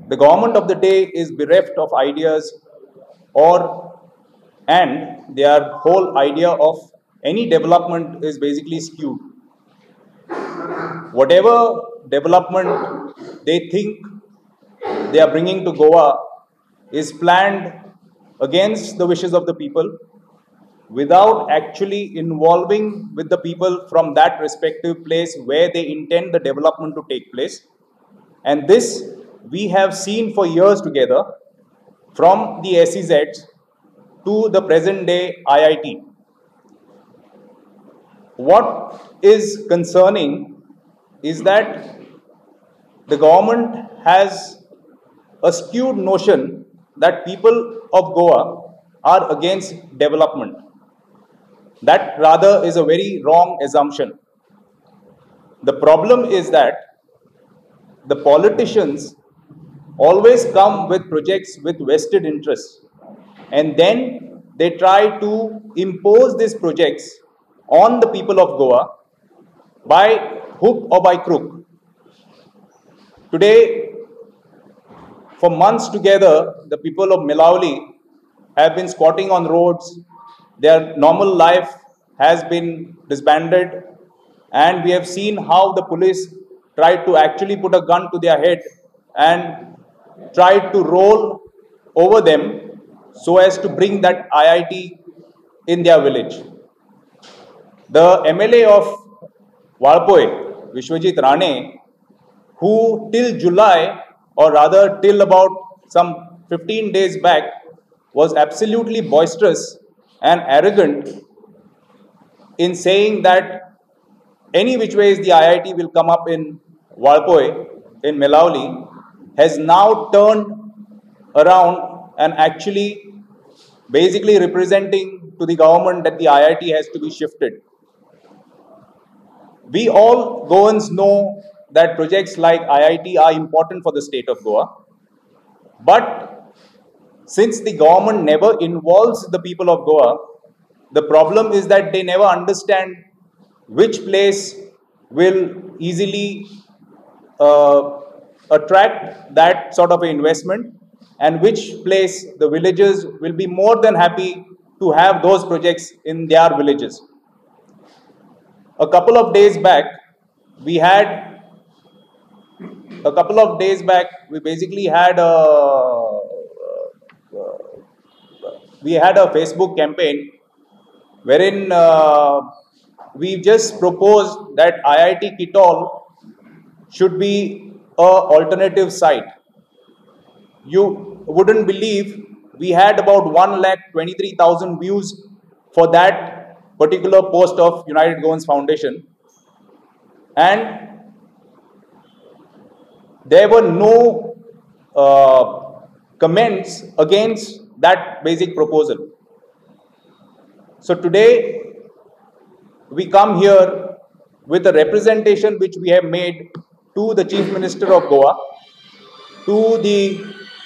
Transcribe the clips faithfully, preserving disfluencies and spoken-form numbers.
the government of the day is bereft of ideas, or and their whole idea of any development is basically skewed. Whatever development they think they are bringing to Goa is planned against the wishes of the people, without actually involving with the people from that respective place where they intend the development to take place. And this we have seen for years together, from the S E Zs to the present day I I T. What is concerning is that the government has a skewed notion that people of Goa are against development. That rather is a very wrong assumption. The problem is that the politicians always come with projects with vested interests, and then they try to impose these projects on the people of Goa by hook or by crook. Today, for months together, the people of Milauli have been squatting on roads. Their normal life has been disbanded, and we have seen how the police tried to actually put a gun to their head and tried to roll over them so as to bring that I I T in their village. The M L A of Walpoi, Vishwajit Rane, who till July, or rather till about some fifteen days back, was absolutely boisterous and arrogant in saying that any which ways the I I T will come up in Walpoi, in Milauli, has now turned around and actually basically representing to the government that the I I T has to be shifted. We all Goans know that projects like I I T are important for the state of Goa, but since the government never involves the people of Goa, the problem is that they never understand which place will easily uh, attract that sort of investment, and which place the villagers will be more than happy to have those projects in their villages. A couple of days back, we had a couple of days back, we basically had a we had a Facebook campaign wherein uh, we just proposed that I I T Kitol should be a alternative site. You wouldn't believe we had about one lakh twenty-three thousand views for that particular post of United Goans Foundation, and there were no uh, comments against that basic proposal. So today we come here with a representation which we have made to the Chief Minister of Goa, to the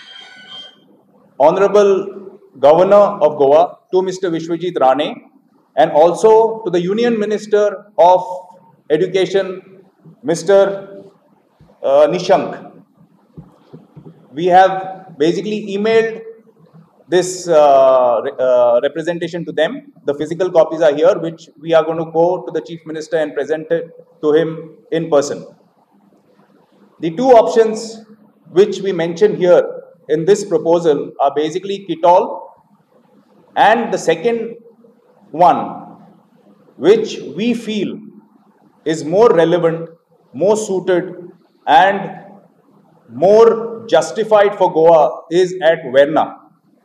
Honorable Governor of Goa, to Mister Vishwajit Rane, and also to the Union Minister of Education, Mister Uh, Nishank. We have basically emailed this uh, re uh, representation to them. The physical copies are here, which we are going to go to the Chief Minister and present it to him in person. The two options which we mention here in this proposal are basically Kitol, and the second one, which we feel is more relevant, more suited, and more justified for Goa, is at Verna.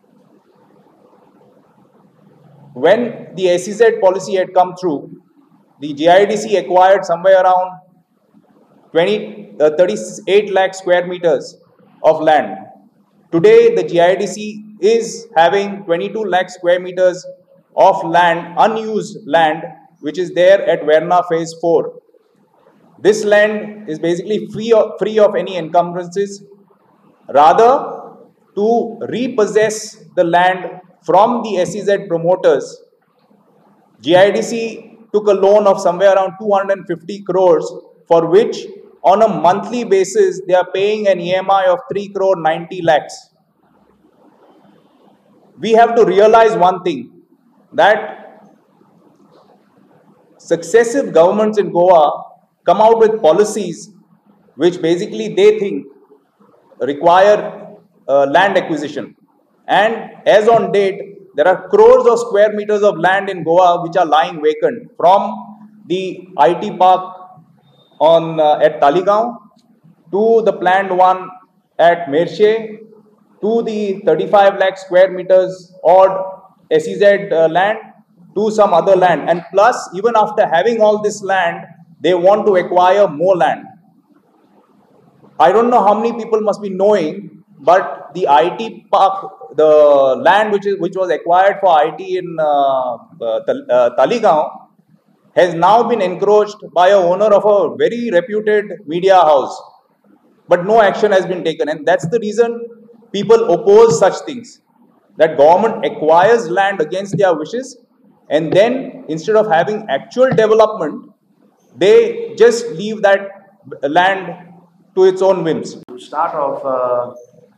When the S E Z policy had come through, the G I D C acquired somewhere around twenty, uh, thirty-eight lakh square meters of land. Today, the G I D C is having twenty-two lakh square meters of land, unused land, which is there at Verna phase four. This land is basically free of, free of any encumbrances. Rather, to repossess the land from the S E Z promoters, G I D C took a loan of somewhere around two hundred fifty crores, for which on a monthly basis, they are paying an E M I of three crore ninety lakhs. We have to realize one thing, that successive governments in Goa come out with policies which basically they think require uh, land acquisition. And as on date, there are crores of square meters of land in Goa which are lying vacant, from the I T park on uh, at Taligaon to the planned one at Mershe to the thirty-five lakh square meters odd S E Z uh, land to some other land. And plus, even after having all this land, they want to acquire more land. I don't know how many people must be knowing, but the I T park, the land which is which was acquired for I T in uh, uh, uh, Taligaon, has now been encroached by a owner of a very reputed media house. But no action has been taken, and that's the reason people oppose such things. That government acquires land against their wishes, and then instead of having actual development, they just leave that land to its own whims. To start off, uh,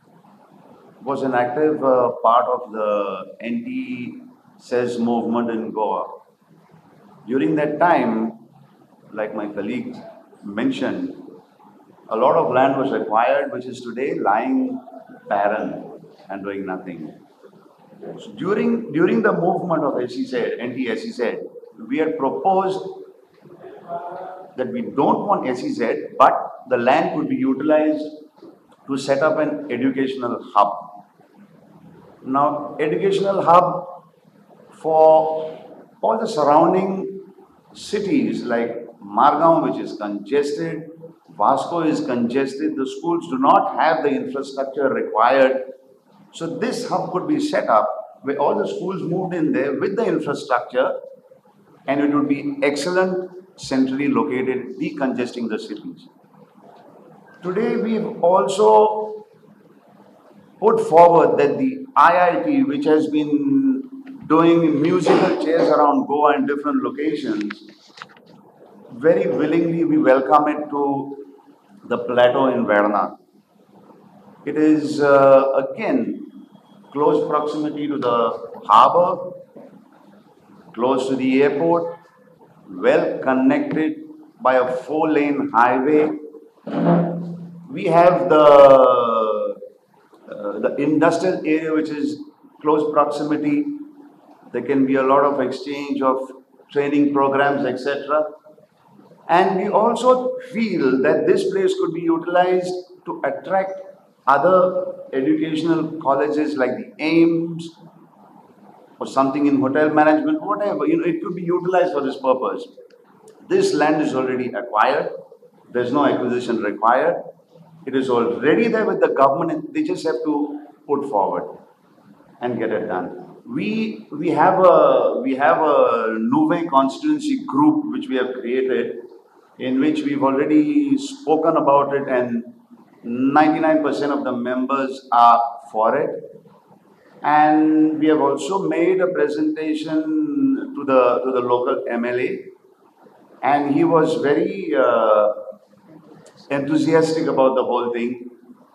was an active uh, part of the anti-C E Z movement in Goa. During that time, like my colleague mentioned, a lot of land was acquired which is today lying barren and doing nothing. So during, during the movement of S E Z, anti-S E Z, we had proposed that we don't want S E Z, but the land could be utilized to set up an educational hub. Now, educational hub for all the surrounding cities like Margao, which is congested, Vasco is congested, the schools do not have the infrastructure required. So this hub could be set up where all the schools moved in there with the infrastructure, and it would be excellent, centrally located, decongesting the cities. Today we've also put forward that the I I T, which has been doing musical chairs around Goa in different locations, very willingly we welcome it to the plateau in Verna. It is uh, again close proximity to the harbour, close to the airport, well connected by a four-lane highway. We have the, uh, the industrial area which is close proximity. There can be a lot of exchange of training programs, et cetera. And we also feel that this place could be utilized to attract other educational colleges like the AIMS or something in hotel management, whatever. You know, it could be utilized for this purpose. This land is already acquired. There's no acquisition required. It is already there with the government, and they just have to put forward and get it done. We we have a we have a Nuve constituency group which we have created, in which we've already spoken about it, and ninety-nine percent of the members are for it. And we have also made a presentation to the to the local M L A, and he was very uh, enthusiastic about the whole thing.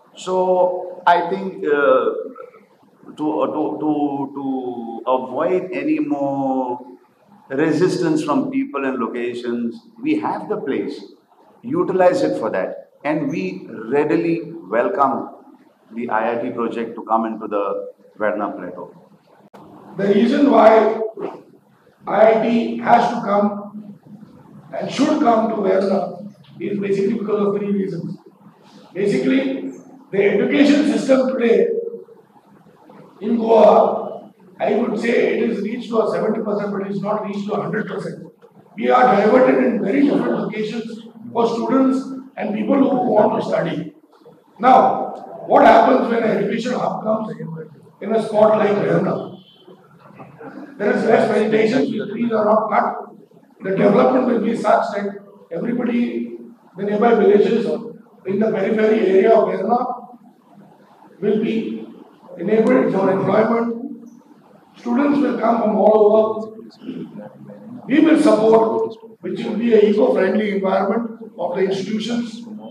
So I think uh, to, uh, to, to, to avoid any more resistance from people and locations, we have the place, utilize it for that, and we readily welcome the I I T project to come into the Verna Plateau. The reason why I I T has to come and should come to Verna is basically because of three reasons. Basically, the education system today in Goa, I would say it is reached to a seventy percent, but it is not reached to one hundred percent. We are diverted in very different locations for students and people who want to study. Now, what happens when an education hub comes in a spot like Verna? There is less vegetation, the trees are not cut. The development will be such that everybody, the nearby villages in the periphery area of Verna will be enabled for employment. Students will come from all over. We will support, which will be an eco-friendly environment of the institutions.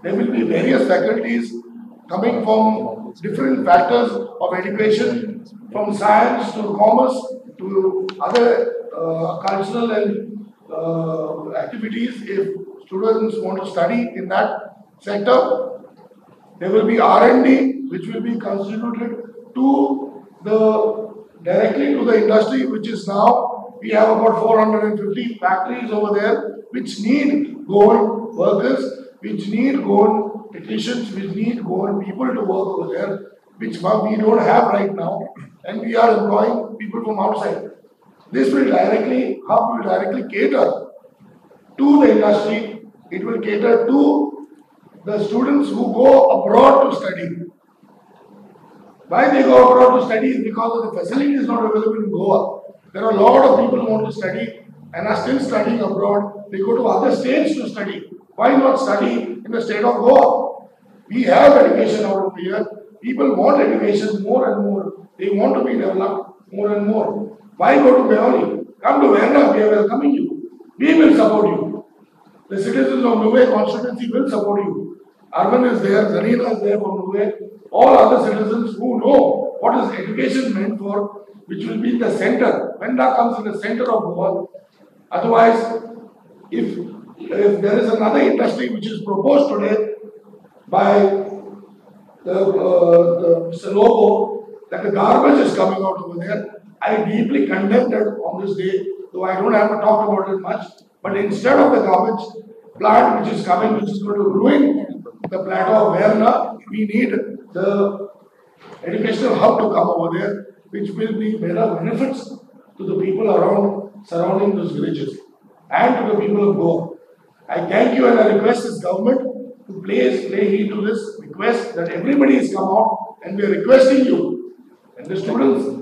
There will be various faculties coming from different factors of education, from science to commerce to other uh, cultural and uh, activities. If students want to study in that sector, there will be R and D which will be constituted to the directly to the industry, which is now we have about four hundred fifty factories over there which need gold workers, which need gold technicians, which need gold people to work over there, which we don't have right now, and we are employing people from outside. This will directly, hub will directly cater to the industry. It will cater to the students who go abroad to study. Why they go abroad to study is because of the facility is not available in Goa. There are a lot of people who want to study and are still studying abroad. They go to other states to study. Why not study in the state of Goa? We have education out of here. People want education more and more. They want to be developed more and more. Why go to Meoli? Come to Verna, we are welcoming you. We will support you. The citizens of Nuve constituency will support you. Arvind is there, Zarina is there from Nuve. All other citizens who know what is education meant for, which will be in the center. Venda comes in the center of Goa. Otherwise, if, if there is another industry which is proposed today by the, uh, the Mister Lobo, that the garbage is coming out over there, I deeply condemn that on this day, though I don't have to talk about it much. But instead of the garbage plant which is coming, which is going to ruin the plateau of Verna, we need the educational hub to come over there, which will be better benefits to the people around surrounding those villages and to the people of Goa. I thank you and I request this government to please lay heed to this request that everybody has come out, and we are requesting you and the students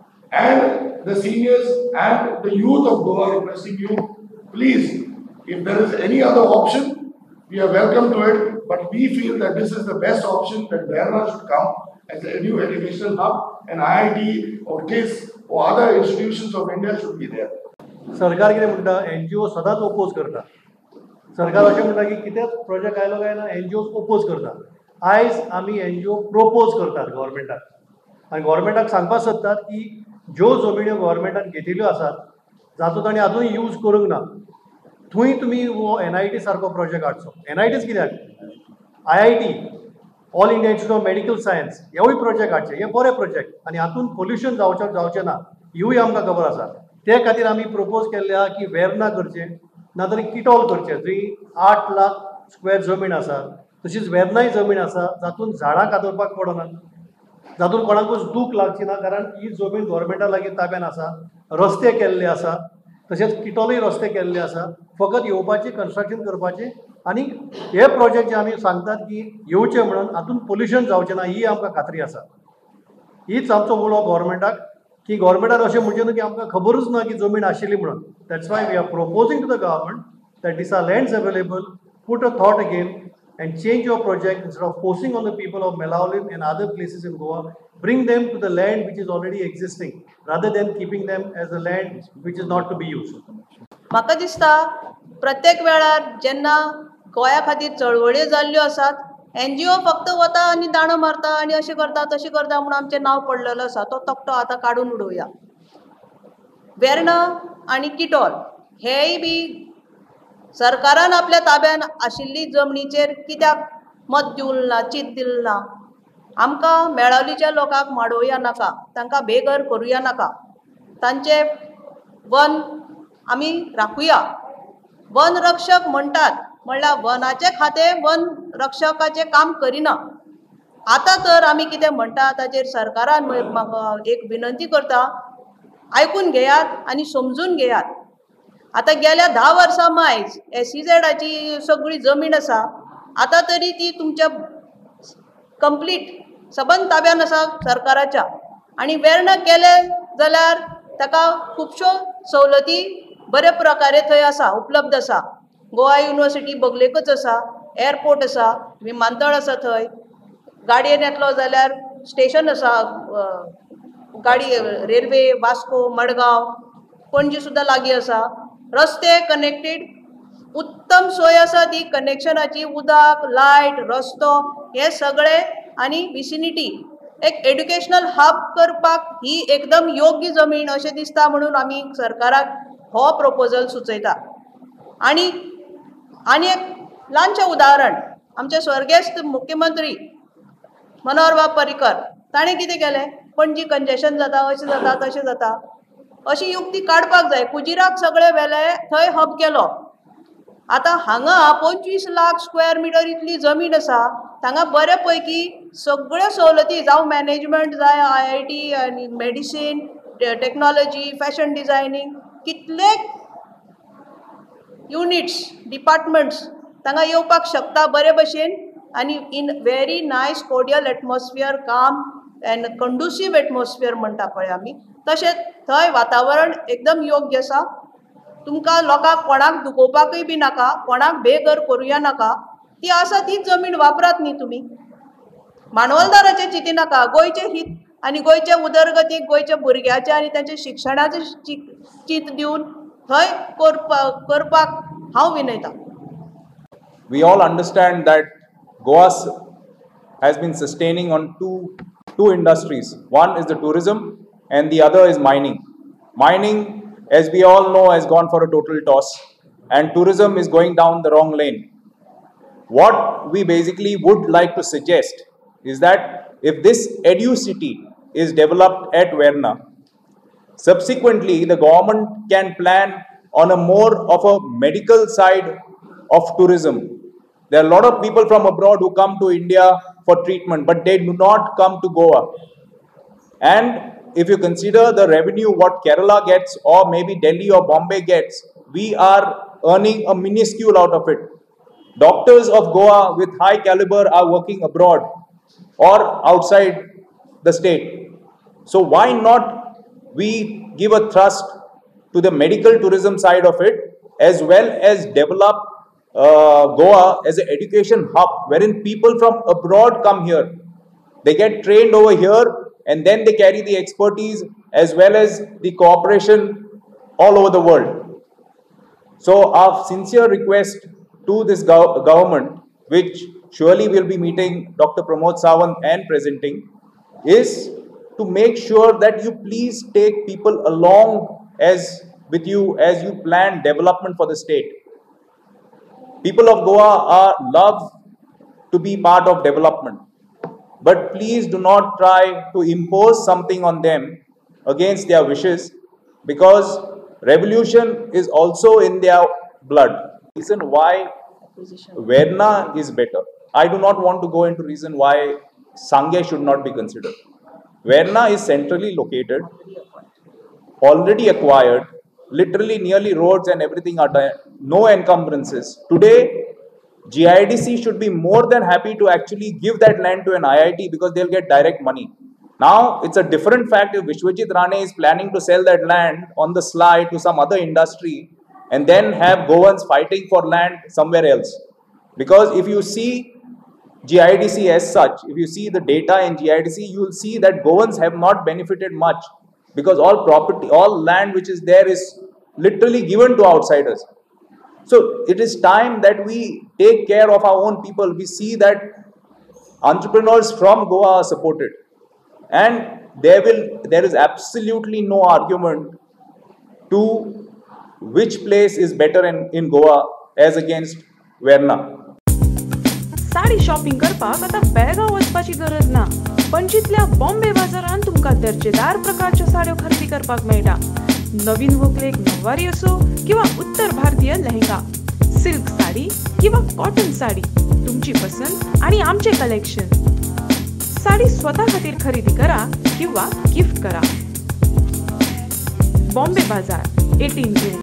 and the seniors and the youth of Goa requesting you, please, if there is any other option, we are welcome to it, but we feel that this is the best option, that Verna should come as a new educational hub, and I I T or K I S or other institutions of India should be there. सरकार कितें म्हणटा NGO सदांच oppose करता. सरकार अशें म्हणटा की कितेंच प्रोजेक्ट आयलो काय ना एनजीओ ओपोज करता. आयज आमी एनजीओ प्रोपोज करतात गव्हर्मेंटाक, आनी गव्हर्मेंटाक सांगपाक सोदतात की ज्यो जमिन्यो गव्हर्मेंटान घेतिल्ल्यो आसात जातूं ताणें आजून यूज करूंक ना, थंय तुमी हो एनआयटी सारको प्रोजेक्ट हाडचो. एनआयटीच कित्याक, I I T all India Institute of Medical Science हेवूय प्रोजेक्ट हाडचे. हे बरे प्रोजेक्ट आनी हातूंत पोल्युशन जावचें जावचें ना हिवूय आमकां खबर आसा. ते खातीर आमी प्रोपोज केल्लें आहा की वेर्ना करचें नाजाल्यार किटॉल करचें, जंय आठ लाख स्क्वेअर जमीन आसा. तशीच वेर्नाय जमीन आसा जातूंत झाडां कातरपाक पडना, जातूंत कोणाकूच दूख लागची ना, कारण ही जमीन गव्हर्मेंटा लागीं ताब्यान आसा. रस्ते केल्ले आसा, तशेंच किटॉलूय रस्ते केल्ले आसा. फकत येवपाचें कन्स्ट्रक्शन करपाचें आनी हे प्रोजेक्ट जे आमी सांगतात की येवचे म्हणून हातूंत पोल्युशन जावचें ना ही आमकां खात्री आसा. हीच आमचो उलो गव्हर्मेंटाक, की गव्हर्मेंटान अशें म्हणचें न्हू की आमकां खबरूच ना की जमीन आशिल्ली म्हणून. That's why we are proposing to the government that these are lands available, put a thought again and change your project. Instead of forcing on the people of Melaulim and other places in Goa, bring them to the land which is already existing rather than keeping them as a land which is not to be used. म्हाका दिसता प्रत्येक वेळार जेन्ना गोंया खातीर चळवळी जाल्ल्यो आसात, एनजीओ फक्त वता आनी दाणो मारता आनी अशें करता तशें करता म्हणून आमचें नांव पडलेलो आसा. तो तकटो आतां काडून उडोवया. वेर्ना आनी किटॉल हेय बी सरकारान आपल्या ताब्यान आशिल्ली जमनीचेर कित्याक मत दिवंक ना, चीत दिलें ना. आमकां मेळावलीच्या लोकांक माडोवया नाका, तांकां बेघर करुया नाका. तांचे वन आमी राखुया. वन रक्षक म्हणटात म्हणल्यार वनाचे खातें वन रक्षकाचें काम करिना. आतां तर आमी कितें म्हणटा ताचेर सरकारान म्हाका एक विनंती करता, आयकून घेयात आनी समजून घेयात. आतां गेल्या धा वर्सां मायज एसीझेडाची सगळी जमीन आसा, आतां तरी ती तुमच्या कंप्लीट सबंद ताब्यान आसा सरकाराच्या. आनी वेर्ना केलें जाल्यार ताका खुबश्यो सवलती बरे प्रकारे थंय आसा, उपलब्ध आसा. गोवा युनिवर्सिटी बगलेकच आसा, एअरपोर्ट आसा, विमानतळ आसा, थंय गाडयेन येतलो जाल्यार स्टेशन आसा, गाडी रेल्वे वास्को मडगांव पणजी सुद्दां लागीं आसा. रस्ते कनेक्टेड उत्तम सोय आसा ती कनेक्शनाची, उदक, लायट, रस्तो हे सगळे आनी विसिनिटी एक एड्युकेशनल हब करपाक ही एकदम योग्य जमीन अशें दिसता, म्हणून आमी सरकाराक हो प्रपोजल सुचयता. आनी आनी एक ल्हानशें उदाहरण, आमचे स्वर्गेस्त मुख्यमंत्री मनोहर बाब पर्रीकर ताणें कितें केलें, पणजी कंजेशन जाता, अशें जाता, तशें जाता, अशी युक्ती काडपाक जाय. कुजिराक सगळे वेले थंय हब केलो. आतां हांगा पंचवीस लाख स्क्वेअर मिटर इतली जमीन आसा, हांगा बरे पैकी सगळ्यो सवलती जावं मॅनेजमेंट जाय, आय आय टी आनी मेडिसीन, टेक्नॉलॉजी, फॅशन डिझायनींग, कितलेक युनिट्स, डिपार्टमेंट्स तांगा येवपाक शकता बरे भशेन आनी in very nice cordial atmosphere, काम एंड कंडुसीव एटमॉस्फियर म्हणटा पळय आमी, तशेंच थंय वातावरण एकदम योग्य आसा. तुमकां लोकांक कोणाक दुखोवपाकय बी नाका, कोणाक बेघर करुया नाका. ती आसा तीच जमीन वापरात न्ही तुमी. मानवलदाराचें चिंती नाका, गोंयचें हित आनी गोंयचे उदरगतीक गोंयच्या भुरग्याचें आनी तांच्या शिक्षणाचें चिंत दिवन थंय करपाक हांव विनयता. We all understand that Goa has been sustaining on two two industries. One is the tourism and the other is mining. Mining, as we all know, has gone for a total toss, and tourism is going down the wrong lane. What we basically would like to suggest is that if this EduCity is developed at Verna, subsequently the government can plan on a more of a medical side of tourism. There are a lot of people from abroad who come to India for treatment, but they do not come to Goa. And if you consider the revenue what Kerala gets, or maybe Delhi or Bombay gets, we are earning a minuscule out of it. Doctors of Goa with high caliber are working abroad or outside the state. So why not we give a thrust to the medical tourism side of it, as well as develop uh, Goa as an education hub wherein people from abroad come here. They get trained over here and then they carry the expertise as well as the cooperation all over the world. So our sincere request to this gov government, which surely will be meeting Doctor Pramod Sawant and presenting, is to make sure that you please take people along as with you as you plan development for the state. People of Goa are love to be part of development, but please do not try to impose something on them against their wishes, because revolution is also in their blood. Reason why Verna is better. I do not want to go into reason why Sangay should not be considered. Verna is centrally located, already acquired, literally nearly roads and everything are done, no encumbrances. Today, G I D C should be more than happy to actually give that land to an I I T because they'll get direct money. Now, it's a different fact if Vishwajit Rane is planning to sell that land on the sly to some other industry and then have Goans fighting for land somewhere else. Because if you see G I D C as such, if you see the data in G I D C, you will see that Goans have not benefited much, because all property, all land which is there is literally given to outsiders. So it is time that we take care of our own people. We see that entrepreneurs from Goa are supported, and there will there is absolutely no argument to which place is better in, in Goa as against Verna. Sari shopping करपाक आता बेळगांव वचपाची गरज ना. पणजीतल्या बॉम्बे बाजारात तुमका दर्जेदार प्रकारच्या साड्यो खरेदी करपाक मेळटा. नवीन व्हंकलेक नववारी असो किंवा उत्तर भारतीय लेहंगा, सिल्क साडी किंवा कॉटन साडी, तुमची पसंत आणि आमचे कलेक्शन. साडी स्वतः खातीर खरेदी करा किंवा गिफ्ट करा. बॉम्बे बाजार, अठरा जून.